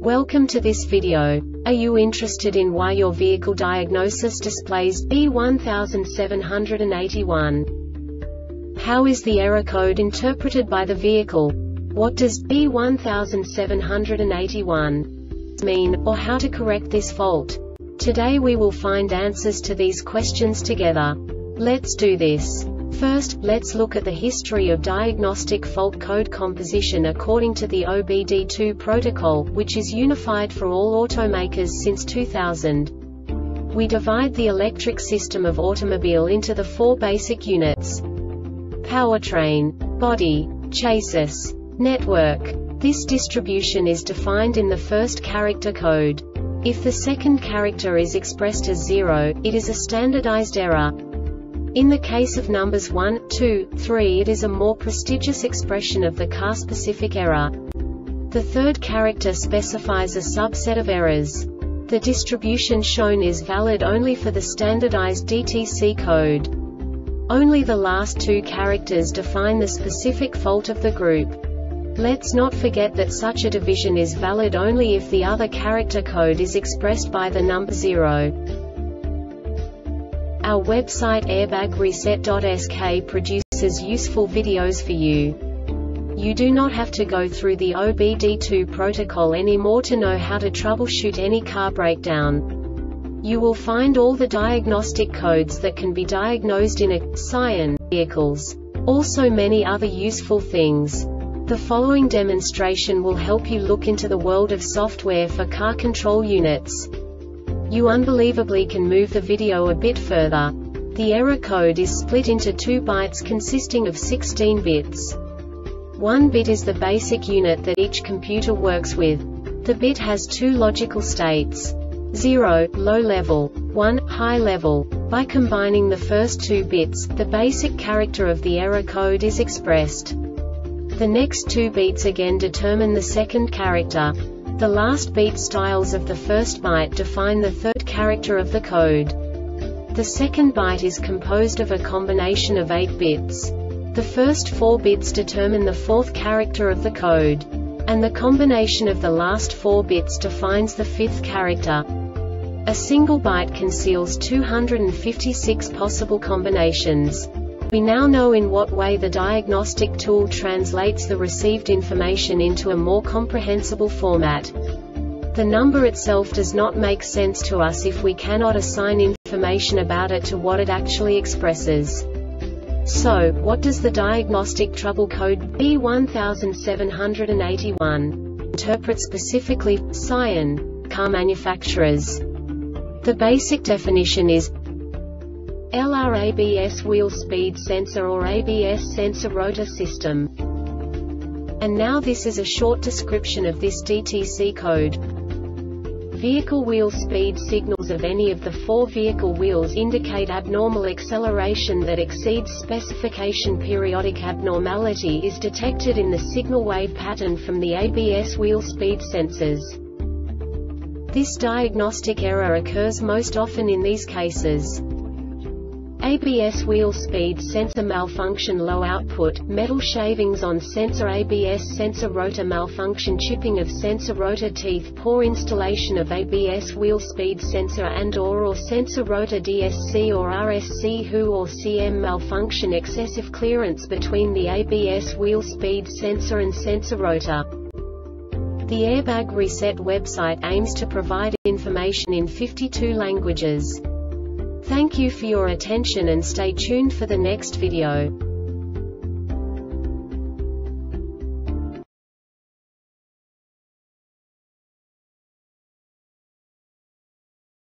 Welcome to this video. Are you interested in why your vehicle diagnosis displays B1781? How is the error code interpreted by the vehicle? What does B1781 mean, or how to correct this fault? Today we will find answers to these questions together. Let's do this. First, let's look at the history of diagnostic fault code composition according to the OBD2 protocol, which is unified for all automakers since 2000. We divide the electric system of automobile into the four basic units: powertrain, body, chassis, network. This distribution is defined in the first character code. If the second character is expressed as 0, it is a standardized error. In the case of numbers 1, 2, 3, it is a more prestigious expression of the car-specific error. The third character specifies a subset of errors. The distribution shown is valid only for the standardized DTC code. Only the last two characters define the specific fault of the group. Let's not forget that such a division is valid only if the other character code is expressed by the number 0. Our website airbagreset.sk produces useful videos for you. You do not have to go through the OBD2 protocol anymore to know how to troubleshoot any car breakdown. You will find all the diagnostic codes that can be diagnosed in a Scion vehicles. Also many other useful things. The following demonstration will help you look into the world of software for car control units. You unbelievably can move the video a bit further. The error code is split into 2 bytes consisting of 16 bits. 1 bit is the basic unit that each computer works with. The bit has 2 logical states: 0, low level, 1, high level. By combining the first 2 bits, the basic character of the error code is expressed. The next 2 beats again determine the second character. The last beat styles of the first byte define the third character of the code. The second byte is composed of a combination of 8 bits. The first 4 bits determine the fourth character of the code. And the combination of the last 4 bits defines the fifth character. A single byte conceals 256 possible combinations. We now know in what way the diagnostic tool translates the received information into a more comprehensible format. The number itself does not make sense to us if we cannot assign information about it to what it actually expresses. So, what does the diagnostic trouble code B1781 interpret specifically for Scion car manufacturers? The basic definition is LR ABS wheel speed sensor or ABS sensor rotor system. And now this is a short description of this DTC code. Vehicle wheel speed signals of any of the 4 vehicle wheels indicate abnormal acceleration that exceeds specification. Periodic abnormality is detected in the signal wave pattern from the ABS wheel speed sensors. This diagnostic error occurs most often in these cases: ABS wheel speed sensor malfunction, low output, metal shavings on sensor, ABS sensor rotor malfunction, chipping of sensor rotor teeth, poor installation of ABS wheel speed sensor and/or sensor rotor, DSC or RSC HU or CM malfunction, excessive clearance between the ABS wheel speed sensor and sensor rotor. The Airbag Reset website aims to provide information in 52 languages. Thank you for your attention and stay tuned for the next video.